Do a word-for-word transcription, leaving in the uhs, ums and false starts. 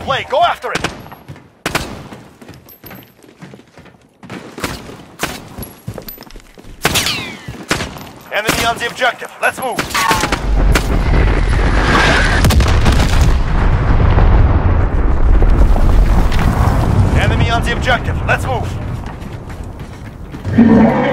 play. Go after it. Enemy on the objective. Let's move. Enemy on the objective. Let's move.